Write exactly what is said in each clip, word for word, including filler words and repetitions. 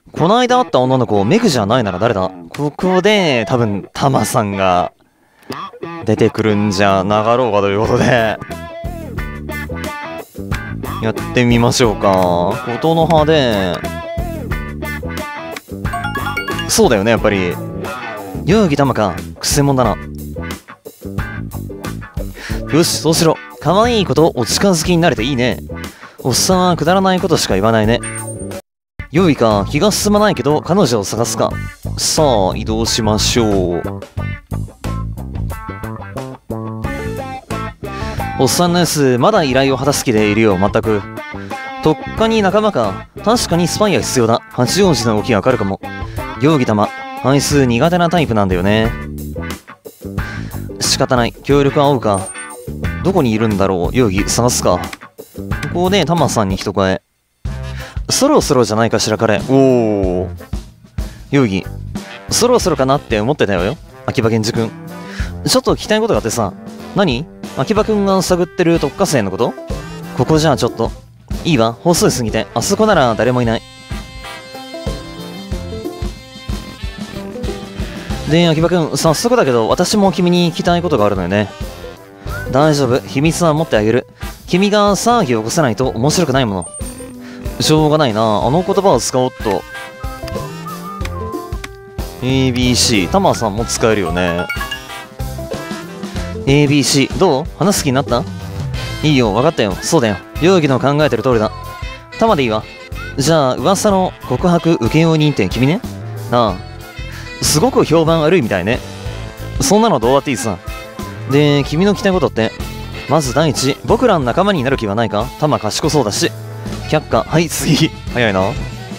この間会った女の子、メグじゃないなら誰だ？ここで、多分、タマさんが、出てくるんじゃなかろうかということで、やってみましょうか。琴の葉で、そうだよね、やっぱり。代々木タマか、くせ者だな。よし、そうしろ。可愛い子とお近づきになれていいね。おっさんはくだらないことしか言わないね。代々木か、気が進まないけど、彼女を探すか。さあ、移動しましょう。おっさんのやつ、まだ依頼を果たす気でいるよ、全く。とっかに仲間か。確かにスパイは必要だ。八王子の動きがわかるかも。代々木玉、あいつ苦手なタイプなんだよね。仕方ない。協力は合うか。どこにいるんだろう。代々木、探すか。ここでタマさんに一声。そろそろじゃないかしら、彼。おお。代々木、そろそろかなって思ってたよよ。秋葉源氏くん。ちょっと聞きたいことがあってさ。何？秋葉くんが探ってる特化生のこと？ここじゃあちょっと。いいわ、放送過ぎて。あそこなら誰もいない。で、秋葉くん、早速だけど、私も君に聞きたいことがあるのよね。大丈夫、秘密は持ってあげる。君が騒ぎを起こさないと面白くないもの。しょうがないな、あの言葉を使おうっと。エービーシー、タマさんも使えるよね。エービーシー、どう？話す気になった？いいよ、分かったよ。そうだよ。代々木の考えてる通りだ。タマでいいわ。じゃあ、噂の告白請負人って君ね。ああ。すごく評判悪いみたいね。そんなのどうだっていいさ。で、君の聞きたいことって、まず第一、僕らの仲間になる気はないか？タマ賢そうだし。却下。はい、次。早いな。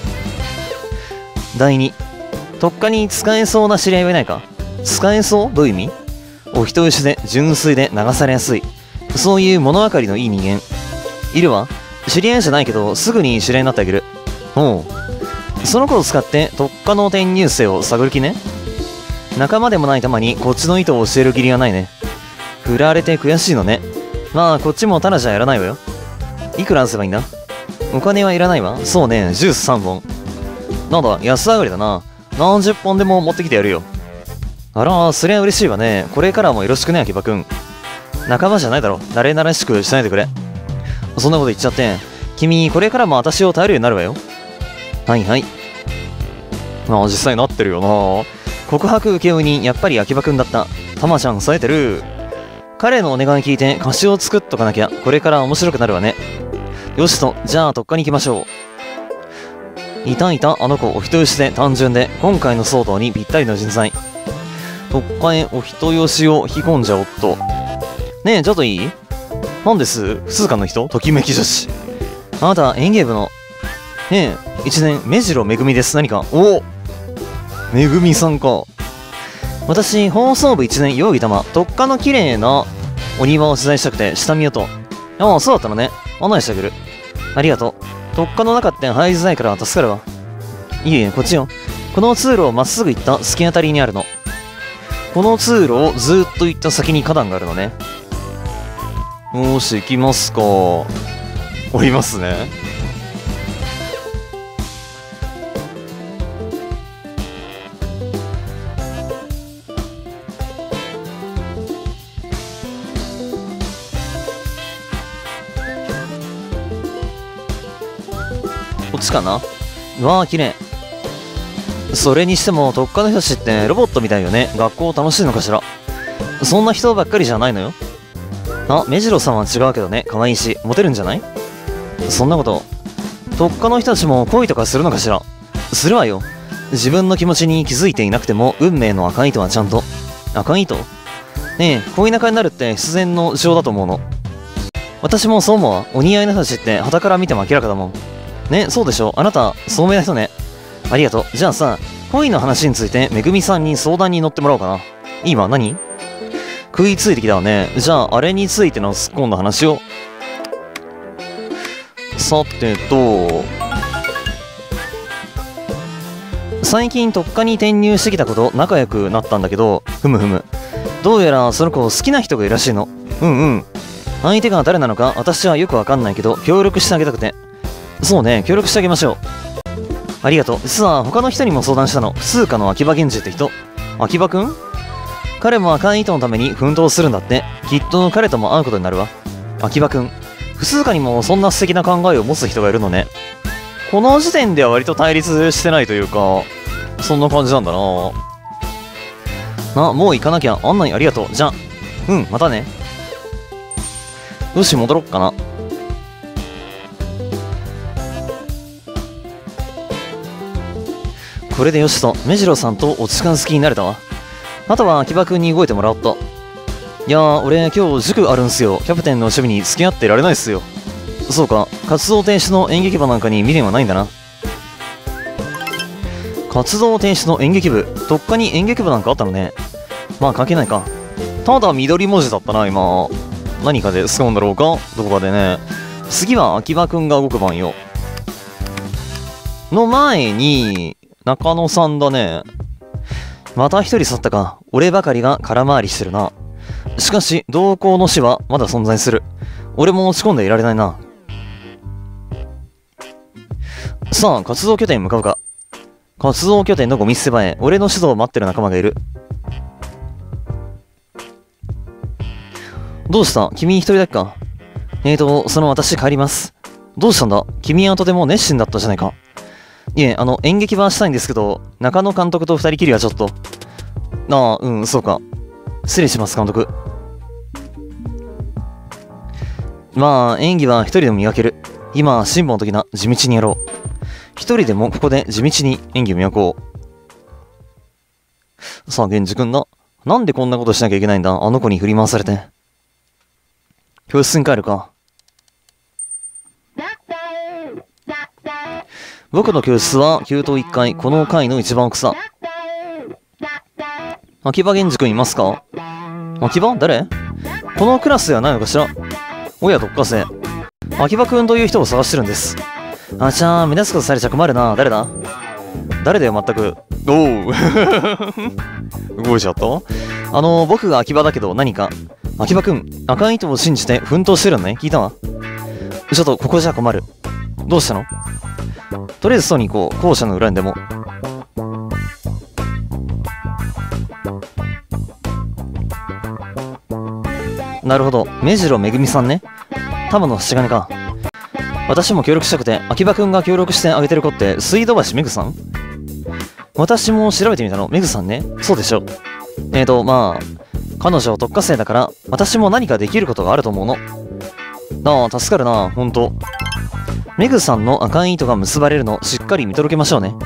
第二、特化に使えそうな知り合いはいないか？使えそう？どういう意味？お人よしで純粋で流されやすい。そういう物分かりのいい人間。いるわ。知り合いじゃないけど、すぐに知り合いになってあげる。おう。その子を使って特化の転入生を探る気ね。仲間でもないたまにこっちの意図を教える義理がないね。振られて悔しいのね。まあこっちもただじゃやらないわよ。いくら出せばいいんだ？お金はいらないわ。そうね、ジュースさんぼん。なんだ、安上がりだな。何十本でも持ってきてやるよ。あら、そりゃ嬉しいわね。これからもよろしくね、秋葉くん。仲間じゃないだろ。誰ならしくしないでくれ。そんなこと言っちゃって。君、これからも私を頼るようになるわよ。はいはい。ああ、実際なってるよな。告白請負人、やっぱり秋葉くんだった。たまちゃん、冴えてる。彼のお願い聞いて歌詞を作っとかなきゃ、これから面白くなるわね。よしと、じゃあ特化に行きましょう。いたいた、あの子、お人よしで単純で、今回の騒動にぴったりの人材。特化へお人よしを引き込んじゃおっと。ねえ、ちょっといい？なんです？鈴鹿の人？ときめき女子。あなた、園芸部の。ねえ、一年、目白めぐみです。何か。おおめぐみさんか。私、放送部一年、代々木玉。特化の綺麗なお庭を取材したくて、下見ようと。ああ、そうだったのね。案内してあげる。ありがとう。特化の中って入りづらいから助かるわ。いえいえ、こっちよ。この通路をまっすぐ行った突き当たりにあるの。この通路をずーっと行った先に花壇があるのね。よーし、行きますか。降りますね。こっちかな。うわー、綺麗。それにしても特化の人たちってロボットみたいよね。学校楽しいのかしら。そんな人ばっかりじゃないのよ。あ、目白さんは違うけどね。可愛いしモテるんじゃない？そんなこと、特化の人たちも恋とかするのかしら。するわよ。自分の気持ちに気づいていなくても運命の赤い糸はちゃんと。赤い糸？ねえ、恋仲になるって必然の情だと思うの。私もそう思うわ。お似合いな人たちって傍から見ても明らかだもんね。そうでしょ。あなた聡明な人ね。ありがとう。じゃあさ、恋の話についてめぐみさんに相談に乗ってもらおうかな。いいわ。何？食いついてきたわね。じゃああれについての突っ込んだ話を。さてと、最近特化に転入してきた子と仲良くなったんだけど、ふむふむ。どうやらその子好きな人がいるらしいの。うんうん。相手が誰なのか私はよくわかんないけど協力してあげたくて。そうね、協力してあげましょう。 ありがとう。実は他の人にも相談したの。普通科の秋葉源氏って人。秋葉くん？彼も赤い糸のために奮闘するんだって。きっと彼とも会うことになるわ。秋葉くん。普通科にもそんな素敵な考えを持つ人がいるのね。この時点では割と対立してないというか、そんな感じなんだな。な、もう行かなきゃ。案内ありがとう。じゃあ。うん、またね。よし、戻ろっかな。これでよしと、目白さんとお近づきになれたわ。あとは秋葉くんに動いてもらおっと。いやー、俺今日塾あるんすよ。キャプテンの趣味に付き合ってられないっすよ。そうか、活動停止の演劇部なんかに未練はないんだな。活動停止の演劇部、とっかに演劇部なんかあったのね。まあ関係ないか。ただ緑文字だったな、今。何かで使うんだろうか、どこかでね。次は秋葉くんが動く番よ。の前に、中野さんだね。また一人去ったか。俺ばかりが空回りしてるな。しかし、同行の死はまだ存在する。俺も落ち込んでいられないな。さあ、活動拠点に向かうか。活動拠点のゴミ捨て場へ、俺の指導を待ってる仲間がいる。どうした？君一人だけか？えーと、その私帰ります。どうしたんだ？君はとても熱心だったじゃないか。いえ、あの、演劇はしたいんですけど、中野監督と二人きりはちょっと。ああ、うん、そうか。失礼します、監督。まあ、演技は一人でも磨ける。今、辛抱の時な、地道にやろう。一人でもここで地道に演技を磨こう。さあ、源氏くんだ。なんでこんなことしなきゃいけないんだ、あの子に振り回されて。教室に帰るか。僕の教室はきゅう棟いっかい、この階の一番奥さ。秋葉源氏くんいますか？秋葉？誰？このクラスではないのかしら？おや、どっかせ。秋葉くんという人を探してるんです。あちゃー、目立つことされちゃ困るな。誰だ？誰だよ、まったく。おう。動いちゃった？あのー、僕が秋葉だけど何か。秋葉くん、赤い糸を信じて奮闘してるのね。聞いたわ。ちょっと、ここじゃ困る。どうしたの？とりあえず外に行こう。校舎の裏にでも。なるほど。目白めぐみさんね。玉の橋金か。私も協力したくて、秋葉くんが協力してあげてる子って水道橋めぐさん？私も調べてみたの。めぐさんね。そうでしょ。えーと、まあ、彼女特化生だから、私も何かできることがあると思うの。ああ、助かるな、ほんと。メグさんの赤い糸が結ばれるのしっかり見届けましょうね。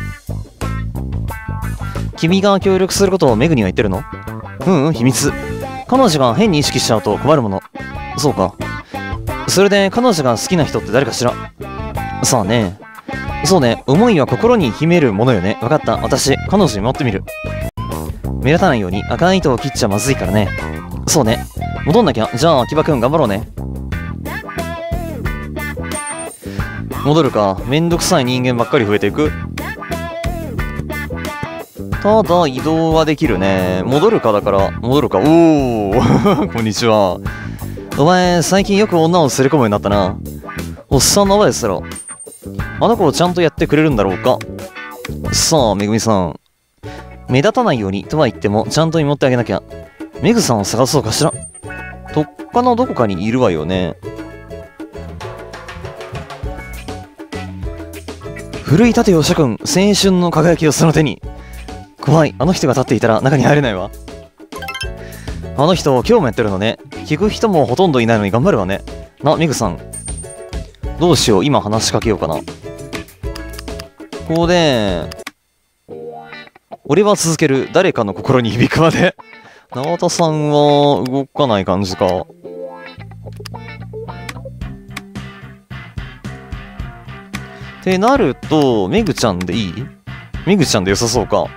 君が協力することをメグには言ってるの？うんうん、秘密。彼女が変に意識しちゃうと困るもの。そうか。それで彼女が好きな人って誰かしら？さあね。そうね、思いは心に秘めるものよね。わかった。私、彼女に持ってみる。目立たないように赤い糸を切っちゃまずいからね。そうね。戻んなきゃ。じゃあ、秋葉くん頑張ろうね。戻るか。めんどくさい人間ばっかり増えていく。ただ、移動はできるね。戻るかだから、戻るか。おーこんにちは。お前、最近よく女を連れ込むようになったな。おっさんの名前ですろ。あの子をちゃんとやってくれるんだろうか。さあ、めぐみさん。目立たないようにとは言っても、ちゃんと見守ってあげなきゃ。めぐさんを探そうかしら。とっかのどこかにいるわよね。古い盾を諸君、青春の輝きをその手に。怖い、あの人が立っていたら中に入れないわ。あの人、今日もやってるのね。聞く人もほとんどいないのに頑張るわね。な、めぐさん。どうしよう、今話しかけようかな。ここで、俺は続ける、誰かの心に響くまで。永田さんは動かない感じか。ってなると、めぐちゃんでいい？めぐちゃんで良さそうか。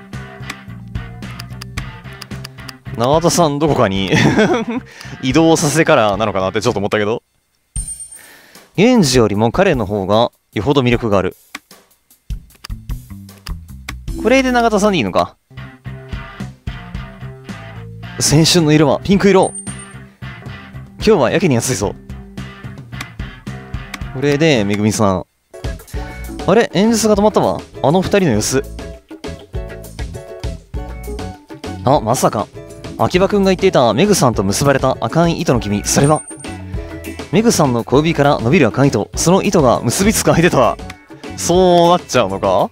永田さんどこかに移動させてからなのかなってちょっと思ったけど。源氏よりも彼の方がよほど魅力がある。これで永田さんでいいのか。青春の色はピンク色。今日はやけに暑いぞ。これでめぐみさん。 あれ、演説が止まったわ。あの二人の様子。あ、まさか。秋葉くんが言っていたメグさんと結ばれた赤い糸の君、それは。メグさんの小指から伸びる赤い糸、その糸が結びつく相手とは。そうなっちゃうのか？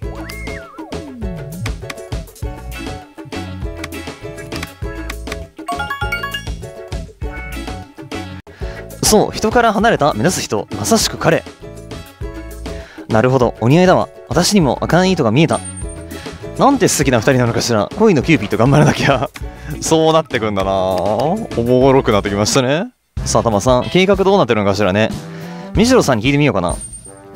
そう、人から離れた目指す人、まさしく彼。なるほど、お似合いだわ。私にも赤い糸が見えた。なんて素敵な二人なのかしら。恋のキューピッド頑張らなきゃ。そうなってくんだな。おもろくなってきましたね。さあ、タマさん、計画どうなってるのかしらね。目白さんに聞いてみようかな。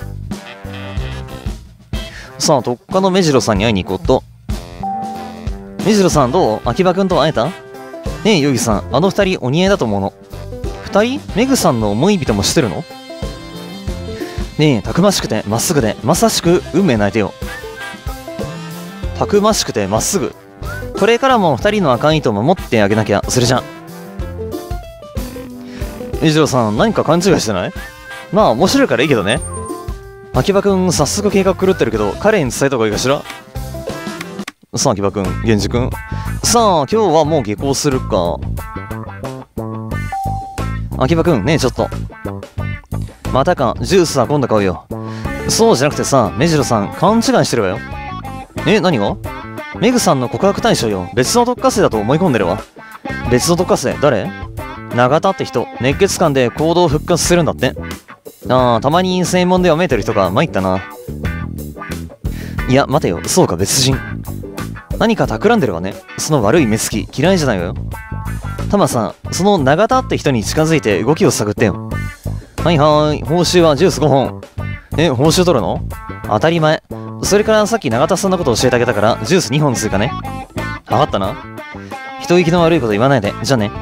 さあ、特化の目白さんに会いに行こうと。目白さんどう？秋葉くんと会えた？ねえ、ヨギさん、あの二人お似合いだと思うの。二人？メグさんの思い人もしてるの？ねえ、たくましくてまっすぐで、まさしく運命の相手よ。たくましくてまっすぐ。これからも二人の赤い糸を守ってあげなきゃ。それじゃ。目白さん、何か勘違いしてない？まあ、面白いからいいけどね。秋葉くん、早速計画狂ってるけど、彼に伝えた方がいいかしら？さあ、秋葉くん、源氏くん。さあ、今日はもう下校するか。秋葉くん、ねえ、ちょっと。またか、ジュースは今度買うよ。そうじゃなくてさ、目白さん、勘違いしてるわよ。え、何が？メグさんの告白対象よ。別の特化生だと思い込んでるわ。別の特化生？誰？永田って人、熱血感で行動を復活するんだって。ああ、たまに専門で読めてる人が参ったな。いや、待てよ、そうか、別人。何か企んでるわね。その悪い目つき、嫌いじゃないわよ。タマさん、その永田って人に近づいて動きを探ってよ。はいはーい、報酬はジュースごほん。え、報酬取るの？当たり前。それからさっき永田さんのこと教えてあげたから、ジュースにほん追加ね。わかったな。人聞きの悪いこと言わないで。じゃあね。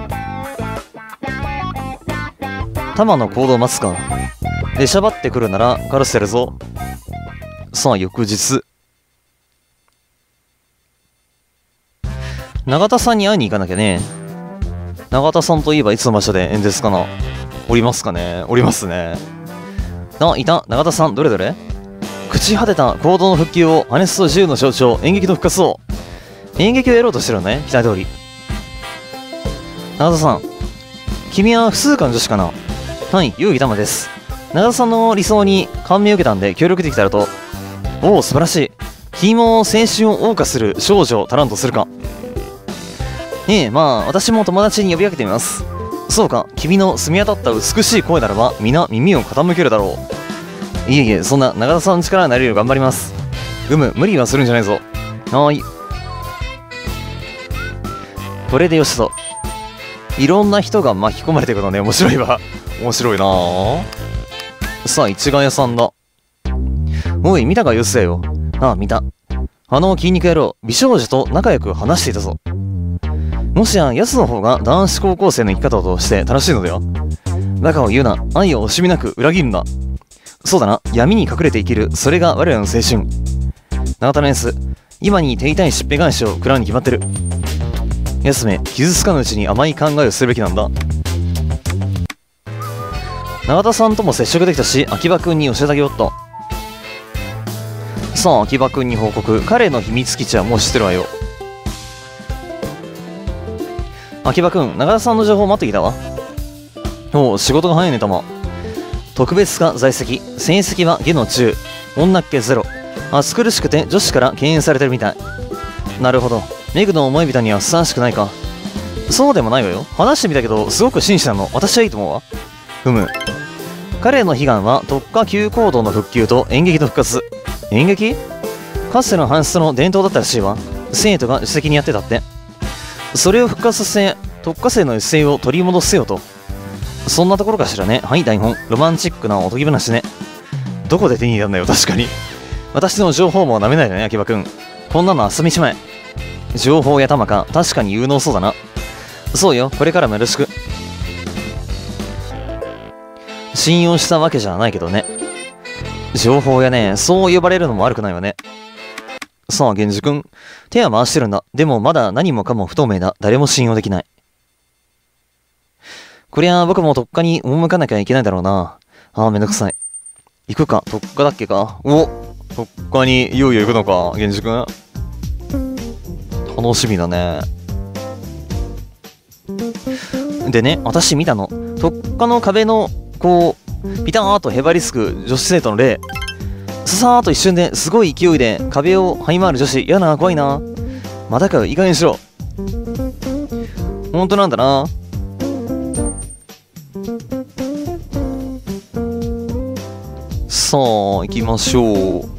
タマの行動を待つか。でしゃばってくるなら、カルセるぞ。さあ、翌日。永田さんに会いに行かなきゃね。永田さんといえばいつの場所で演説かな。おりますかね。おりますね。あ、いた。永田さん、どれどれ？朽ち果てた行動の復旧を、ハネスと自由の象徴、演劇の復活を。演劇をやろうとしてるのね、期待通り。永田さん、君は普通科の女子かな？はい、遊戯玉です。永田さんの理想に感銘を受けたんで協力できたらと。おお、素晴らしい。君も青春を謳歌する少女を足らんとするか。ねえ、まあ、私も友達に呼びかけてみます。そうか、君の澄み渡った美しい声ならば、皆耳を傾けるだろう。いえいえ、そんな永田さんの力になれるよう頑張ります。うむ、無理はするんじゃないぞ。はーい。これでよしぞ。いろんな人が巻き込まれていくのね、面白いわ。面白いなぁ。さあ、市ヶ谷さんだ。おい、見たか、よせよ。ああ、見た。あの筋肉野郎、美少女と仲良く話していたぞ。もしや、奴の方が男子高校生の生き方として正しいのでは？バカを言うな。愛を惜しみなく裏切るんだ。そうだな。闇に隠れて生きる。それが我らの青春。永田のエース、今に手痛いしっぺ返しを食らうに決まってる。奴め、傷つかぬうちに甘い考えをするべきなんだ。永田さんとも接触できたし、秋葉くんに教えてあげよっと。さあ、秋葉くんに報告。彼の秘密基地はもう知ってるわよ。秋葉くん、永田さんの情報待ってきたわ。おう、仕事が早いね、たま。特別科在籍。成績は下の中。女っ気ゼロ。暑苦しくて女子から敬遠されてるみたい。なるほど。メグの思い人にはふさわしくないか。そうでもないわよ。話してみたけど、すごく紳士なの。私はいいと思うわ。ふむ。彼の悲願は特化急行動の復旧と演劇の復活。演劇？かつての搬出の伝統だったらしいわ。生徒が自責にやってたって。それを復活させ、特化生の一斉を取り戻せよと。そんなところかしらね。はい、台本。ロマンチックなおとぎ話ね。どこで手に入れたんだよ、確かに。私の情報も舐めないでね、秋葉くん。こんなの遊びちまえ。情報や玉か、確かに有能そうだな。そうよ、これからもよろしく。信用したわけじゃないけどね。情報やね、そう呼ばれるのも悪くないわね。さあ、源氏くん。手は回してるんだ。でもまだ何もかも不透明だ。誰も信用できない。こりゃ僕も特化に赴かなきゃいけないだろうな。ああ、めんどくさい。行くか、特化だっけか。お他にいよいよ行くのか、源氏くん。楽しみだね。でね、私見たの。特化の壁の、こう、ピターっとへばりつく女子生徒の例。ささーっと一瞬ですごい勢いで壁を這い回る女子。嫌な、怖いな。またかよ、いい加減にしろ。ほんとなんだな。さあ、行きましょう。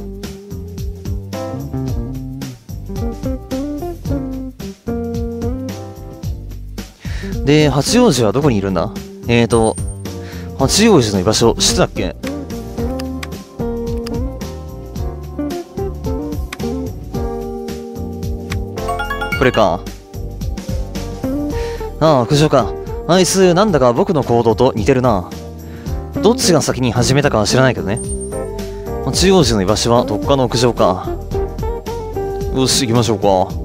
で、八王子はどこにいるんだ？えーと、八王子の居場所、知ってたっけ？これか。ああ、苦情か。あいつ、なんだか僕の行動と似てるな。どっちが先に始めたかは知らないけどね。八王子の居場所は特化の屋上か。よし、行きましょうか。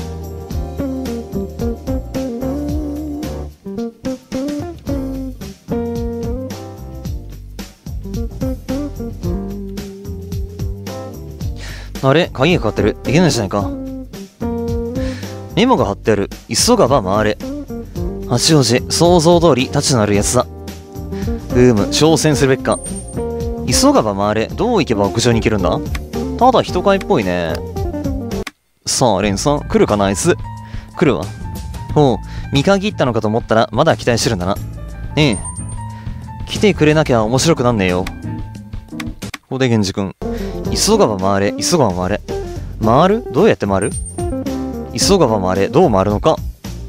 あれ、鍵がかかってる。いけないじゃないか。メモが貼ってある。急がば回れ。八王子、想像通り立ちのあるやつだ。うーむ、挑戦するべきか。急がば回れ。どう行けば屋上に行けるんだ？ただ人買いっぽいね。さあ、レンさん、来るかなあいつ。来るわ。ほう、見限ったのかと思ったら、まだ期待してるんだな。ねえ。来てくれなきゃ面白くなんねえよ。ここで源氏くん。急がば回れ、急がば回れ。回る？どうやって回る？急がば回れ、どう回るのか。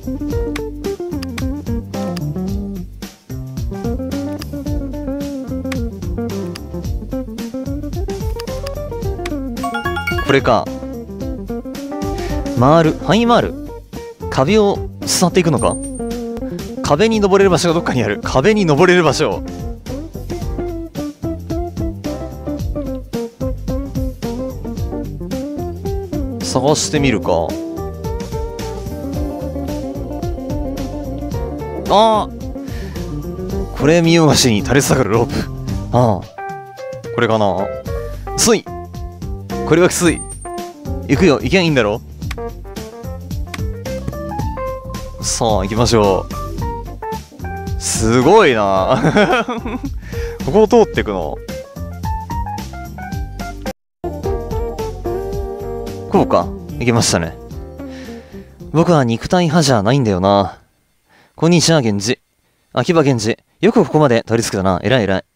これか。回る、範囲回る。壁を伝っていくのか。壁に登れる場所がどっかにある。壁に登れる場所。探してみるか。ああ、これ見よがしに垂れ下がるロープ。ああ、これかな。つい、これはきつい。行くよ、行けばいいんだろ。さあ、行きましょう。すごいなここを通っていくの。こうか。行きましたね。僕は肉体派じゃないんだよな。こんにちは、源氏。秋葉源氏。よくここまでたどり着くだな。偉い偉い。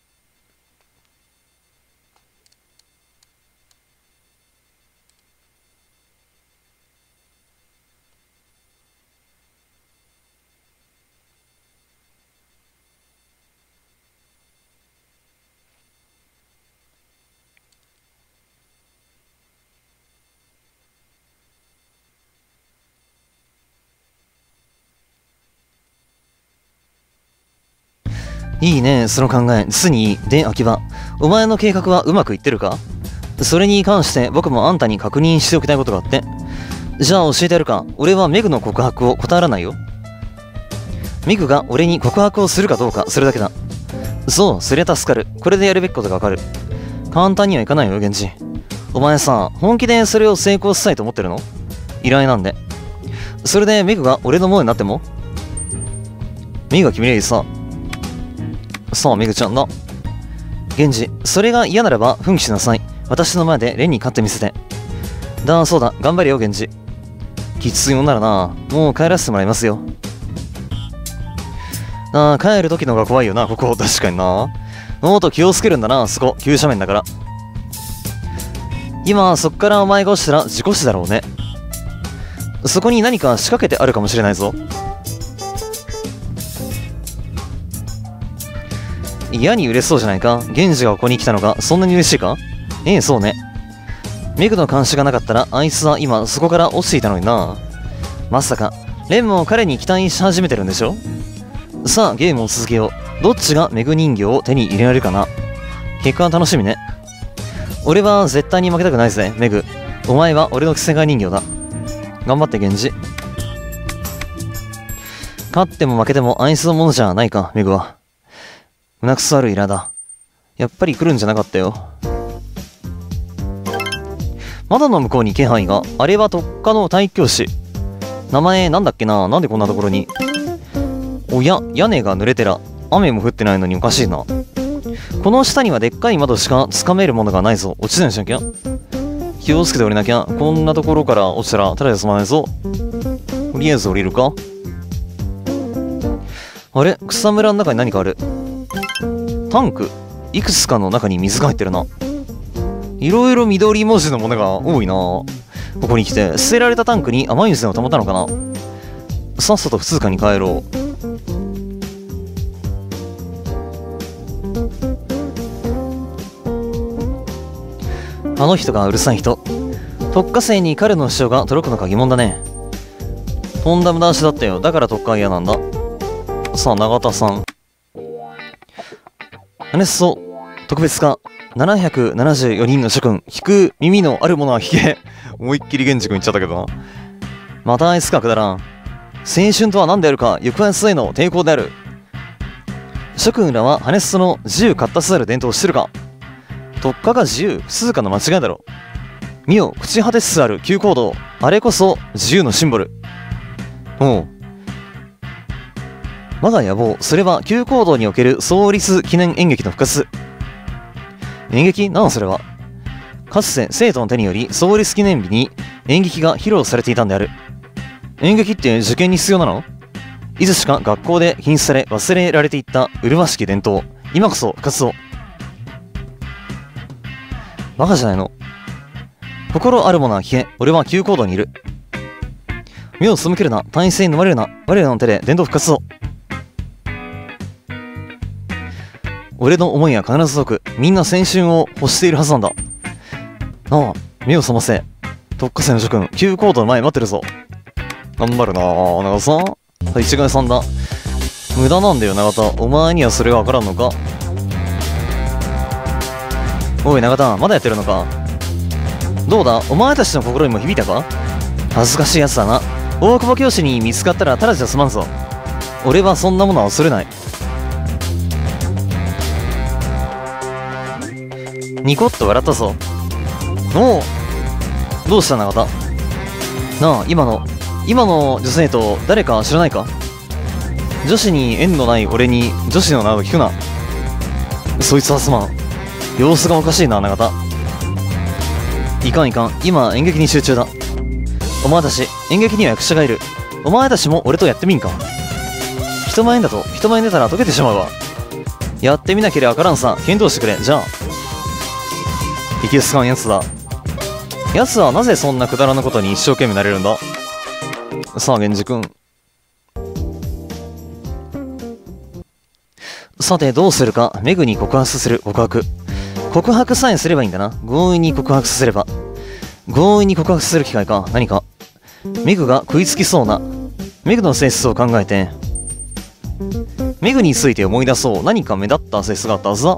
いいね、その考え。実にいい。で、秋葉。お前の計画はうまくいってるか？それに関して僕もあんたに確認しておきたいことがあって。じゃあ教えてやるか。俺はメグの告白を断らないよ。メグが俺に告白をするかどうか、それだけだ。そう、そりゃ助かる。これでやるべきことがわかる。簡単にはいかないよ、源氏。お前さ、本気でそれを成功したいと思ってるの？依頼なんで。それでメグが俺のものになっても？メグが決めりゃいいさ。さあ、メグちゃんだ。源氏、それが嫌ならば奮起しなさい。私の前でレンに勝ってみせて。だ、そうだ、頑張れよ、源氏。きついもんならな、もう帰らせてもらいますよ。ああ、帰る時のが怖いよな、ここ。確かにな。もっと気をつけるんだな、そこ。急斜面だから。今、そっからお前が落ちたら事故死だろうね。そこに何か仕掛けてあるかもしれないぞ。嫌に嬉しそうじゃないか。源氏がここに来たのがそんなに嬉しいか？ええ、そうね。メグの監視がなかったらあいつは今そこから落ちていたのにな。まさかレンも彼に期待し始めてるんでしょ？さあ、ゲームを続けよう。どっちがメグ人形を手に入れられるかな。結果は楽しみね。俺は絶対に負けたくないぜ、メグ。お前は俺の着せ替え人形だ。頑張って、源氏。勝っても負けてもあいつのものじゃないか、メグは。胸くそ悪いイラだ。やっぱり来るんじゃなかったよ。 窓の向こうに気配が。あれは特化の体育教師。名前なんだっけな。なんでこんなところに。おや、屋根が濡れてら。雨も降ってないのにおかしいな。この下にはでっかい窓しかつかめるものがないぞ。落ちないしなきゃ。気をつけて降りなきゃ。こんなところから落ちたらただで済まないぞ。とりあえず降りるか。あれ、草むらの中に何かある。タンク。いくつかの中に水が入ってるな。いろいろ緑文字のものが多いな。ここに来て捨てられたタンクに雨水を溜まったのかな。さっさと普通科に帰ろう。あの人がうるさい人。特化生に彼の主張が届くのか疑問だね。とんだ無駄足だったよ。だから特化は嫌なんだ。さあ、永田さん。アネッソ、特別科、ななひゃくななじゅうよにんの諸君、聞く耳のあるものは聞け。思いっきり源氏君言っちゃったけどな。またあいつかくだらん。青春とは何であるか、抑圧への抵抗である。諸君らはハネッソの自由闊達ある伝統を知ってるか。特化が自由、通貨の間違いだろ。見よ、朽ち果てつつある旧行動。あれこそ自由のシンボル。おう。我が野望、それは旧行動における創立記念演劇の復活。演劇なんそれは。かつて生徒の手により創立記念日に演劇が披露されていたんである。演劇って受験に必要なの？いつしか学校で禁止され忘れられていった麗しき伝統。今こそ復活を。バカじゃないの。心あるものは聞け。俺は旧行動にいる。目を背けるな。体制に飲まれるな。我らの手で伝統復活を。俺の思いは必ず届く。みんな青春を欲しているはずなんだ。ああ、目を覚ませ。特化生の諸君、旧行動の前待ってるぞ。頑張るなぁ、永田さん。はい、一概さんだ。無駄なんだよ、永田。お前にはそれがわからんのか。おい、永田、まだやってるのか。どうだ、お前たちの心にも響いたか。恥ずかしいやつだな。大久保教師に見つかったらただじゃ済まんぞ。俺はそんなものは恐れない。ニコッと笑ったぞ。おお、どうした永田。なあ、今の今の女性と誰か知らないか。女子に縁のない俺に女子の名を聞くな。そいつはすまん。様子がおかしいな永田。いかんいかん、今演劇に集中だ。お前たち演劇には役者がいる。お前たちも俺とやってみんか。人前だと人前に出たら溶けてしまうわ。やってみなければわからんさ。検討してくれ。じゃあいけすかんやつだ。やつはなぜそんなくだらぬことに一生懸命なれるんだ。さあ源氏君、さてどうするか。メグに告白する。告白告白さえすればいいんだな。強引に告白すれば。強引に告白する機会か。何かメグが食いつきそうな。メグの性質を考えてメグについて思い出そう。何か目立った性質があったはずだ。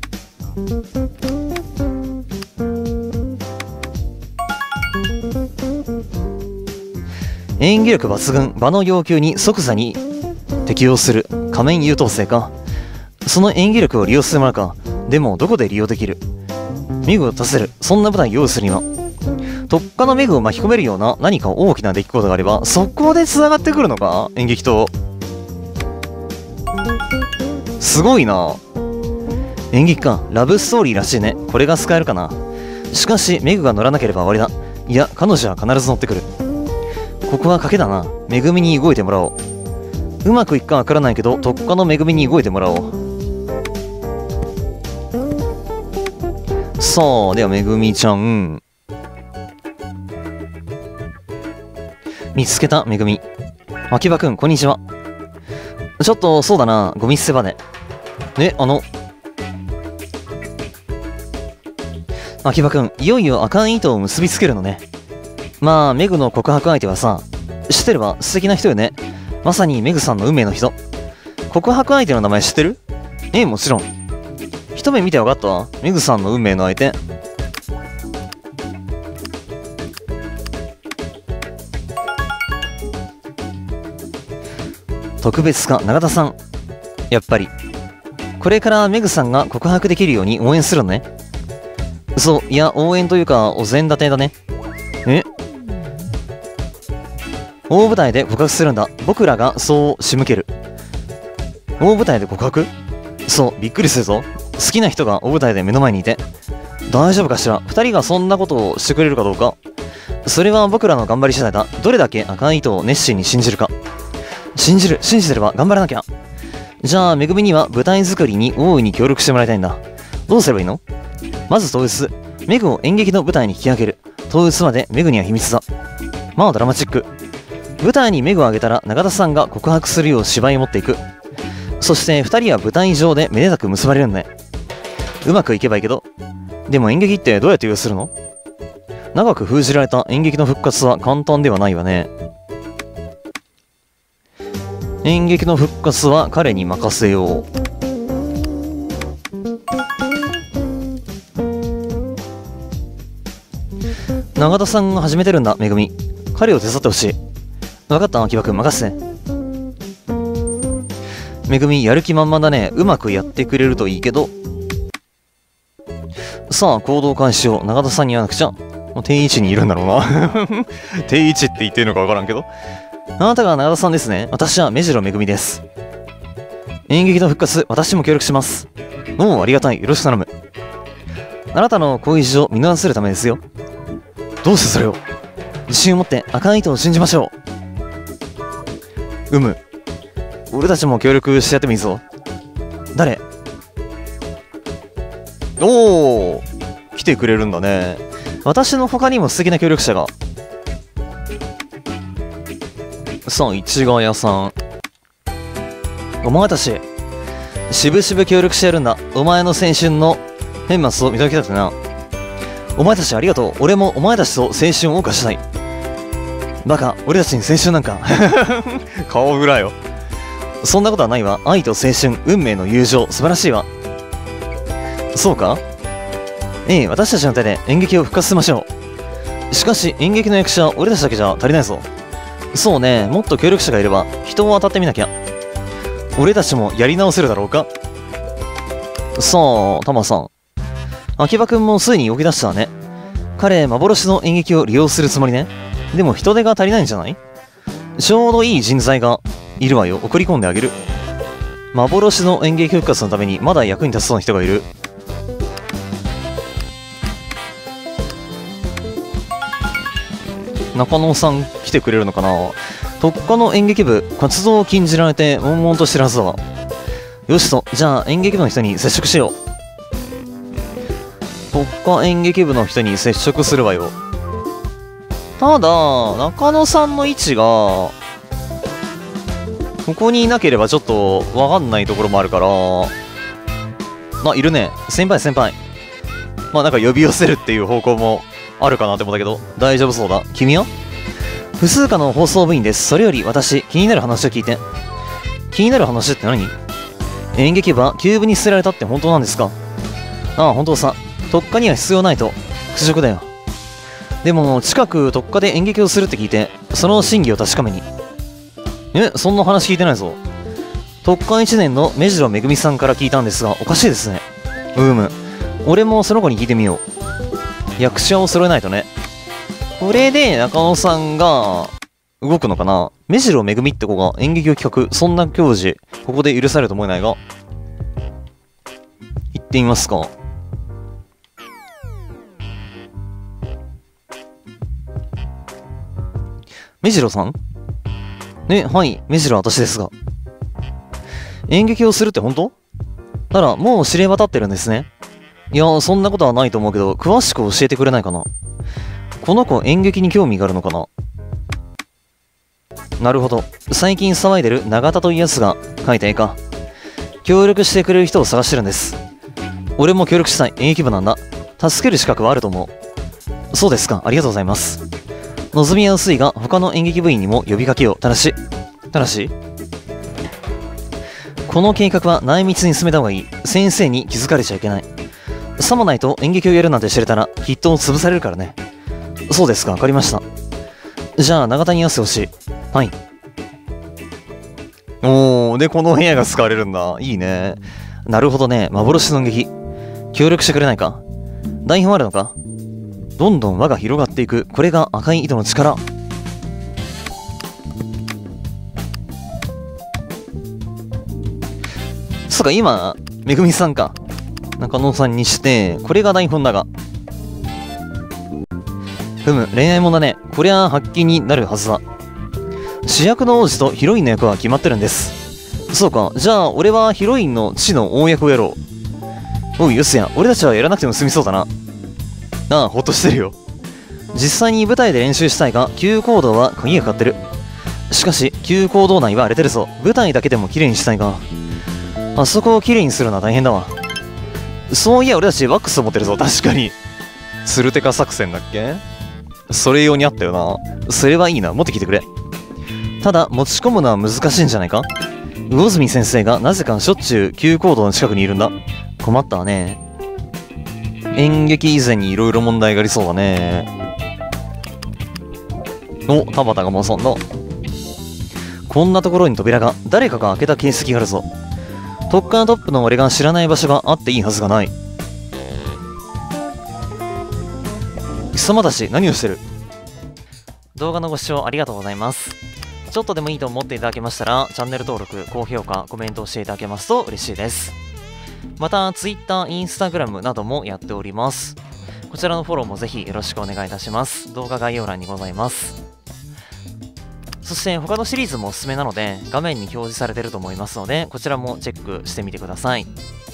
演技力抜群。場の要求に即座に適応する。仮面優等生か。その演技力を利用するものか。でもどこで利用できる。メグを立てる。そんな舞台を用意するには特化のメグを巻き込めるような何か大きな出来事があればそこで繋がってくるのか。演劇とすごいな。演劇か。ラブストーリーらしいね。これが使えるかな。しかしメグが乗らなければ終わりだ。いや彼女は必ず乗ってくる。ここは賭けだな。めぐみに動いてもらおう。うまくいくかわからないけど特化のめぐみに動いてもらおう。さあではめぐみちゃん。見つけた。めぐみ。秋葉くんこんにちは。ちょっとそうだな、ゴミ捨て場で。え、あの秋葉くん、いよいよ赤い糸を結びつけるのね。まあメグの告白相手はさ、知ってれば素敵な人よね。まさにメグさんの運命の人。告白相手の名前知ってる？ええ、もちろん。一目見て分かったわ。メグさんの運命の相手。特別課永田さん。やっぱりこれからメグさんが告白できるように応援するのね。 そう、いや、応援というか、お膳立てだね。え大舞台で告白するんだ。僕らがそう仕向ける。大舞台で告白？そう、びっくりするぞ。好きな人が大舞台で目の前にいて。大丈夫かしら？二人がそんなことをしてくれるかどうか。それは僕らの頑張り次第だ。どれだけ赤い糸を熱心に信じるか。信じる、信じてれば頑張らなきゃ。じゃあ、めぐみには舞台作りに大いに協力してもらいたいんだ。どうすればいいの？まず当日、メグを演劇の舞台に引き上げる。当日までメグには秘密だ。まあドラマチック。舞台にメグを上げたら永田さんが告白するよう芝居を持っていく。そして二人は舞台上でめでたく結ばれるんだね。うまくいけばいいけど。でも演劇ってどうやって用意するの？長く封じられた演劇の復活は簡単ではないわね。演劇の復活は彼に任せよう。永田さんが始めてるんだ、めぐみ。彼を手伝ってほしい。分かった、秋葉くん、任せて。めぐみ、やる気満々だね。うまくやってくれるといいけど。さあ、行動開始を永田さんに言わなくちゃ。定位置にいるんだろうな。定位置って言ってるのか分からんけど。あなたが永田さんですね。私は目白めぐみです。演劇の復活、私も協力します。おお、ありがたい。よろしく頼む。あなたの恋路を見直せるためですよ。どうしてそれを？自信を持って赤い糸を信じましょう。うむ。俺たちも協力してやってもいいぞ。誰？おお、来てくれるんだね。私の他にも素敵な協力者が。さあ、市ヶ谷さん。お前たち、しぶしぶ協力してやるんだ。お前の青春の顛末を見届けたくてな。お前たちありがとう。俺もお前たちと青春を謳歌したい。バカ、俺たちに青春なんか。顔ぐらよ。そんなことはないわ。愛と青春、運命の友情、素晴らしいわ。そうか？ええ、私たちの手で演劇を復活させましょう。しかし、演劇の役者は俺たちだけじゃ足りないぞ。そうね、もっと協力者がいれば、人を当たってみなきゃ。俺たちもやり直せるだろうか？さあ、タマさん。秋葉くんもついに動き出したわね。彼、幻の演劇を利用するつもりね。でも人手が足りないんじゃない？ちょうどいい人材がいるわよ。送り込んであげる。幻の演劇復活のためにまだ役に立ちそうな人がいる。中野さん来てくれるのかな。特化の演劇部、活動を禁じられて悶々としてるはずだわ。よしと、じゃあ演劇部の人に接触しよう。特化演劇部の人に接触するわよ。ただ、中野さんの位置が、ここにいなければちょっとわかんないところもあるから、あ、いるね。先輩先輩。まあなんか呼び寄せるっていう方向もあるかなって思ったけど、大丈夫そうだ。君は？不数科の放送部員です。それより私、気になる話を聞いて。気になる話って何？演劇部はキューブに捨てられたって本当なんですか？ああ、本当さ。特化には必要ないと。屈辱だよ。でも、近く特化で演劇をするって聞いて、その真偽を確かめに。え、そんな話聞いてないぞ。特化いちねんの目白めぐみさんから聞いたんですが、おかしいですね。うむ。俺もその子に聞いてみよう。役者を揃えないとね。これで中野さんが動くのかな。目白めぐみって子が演劇を企画、そんな教授、ここで許されると思えないが。行ってみますか。目白さん？ね、はい、目白私ですが。演劇をするって本当？なら、もう知れ渡ってるんですね。いや、そんなことはないと思うけど、詳しく教えてくれないかな。この子、演劇に興味があるのかな。なるほど。最近騒いでる永田というやつが描いた絵か。協力してくれる人を探してるんです。俺も協力したい。演劇部なんだ。助ける資格はあると思う。そうですか。ありがとうございます。望みやすいが、他の演劇部員にも呼びかけよう。ただし、ただし、この計画は内密に進めた方がいい。先生に気づかれちゃいけない。さもないと演劇をやるなんて知れたら、きっと潰されるからね。そうですか。わかりました。じゃあ、永田に合わせてほしい。はい。おー、で、この部屋が使われるんだ。いいね。なるほどね。幻の演劇。協力してくれないか。 台本あるのか？どんどん輪が広がっていく。これが赤い糸の力。そうか、今、めぐみさんか。中野さんにして、これが台本だが。ふむ、恋愛もんだね。こりゃ発揮になるはずだ。主役の王子とヒロインの役は決まってるんです。そうか、じゃあ俺はヒロインの父の大役をやろう。おい、よすや、俺たちはやらなくても済みそうだな。ああ、ほっとしてるよ。実際に舞台で練習したいが、急行動は鍵がかかってる。しかし、急行動内は荒れてるぞ。舞台だけでも綺麗にしたいが、あそこを綺麗にするのは大変だわ。そういや、俺たちワックスを持ってるぞ。確かに。ツルテカ作戦だっけ？それ用にあったよな。それはいいな。持ってきてくれ。ただ、持ち込むのは難しいんじゃないか？魚住先生がなぜかしょっちゅう急行動の近くにいるんだ。困ったわね。演劇以前にいろいろ問題がありそうだね。お、田畑が遊んだ。こんなところに扉が、誰かが開けた形跡があるぞ。特艦トップの俺が知らない場所があっていいはずがない。貴様たち何をしてる？動画のご視聴ありがとうございます。ちょっとでもいいと思っていただけましたら、チャンネル登録、高評価、コメントをしていただけますと嬉しいです。また、Twitter、Instagram などもやっております。こちらのフォローもぜひよろしくお願いいたします。動画概要欄にございます。そして他のシリーズもおすすめなので、画面に表示されていると思いますので、こちらもチェックしてみてください。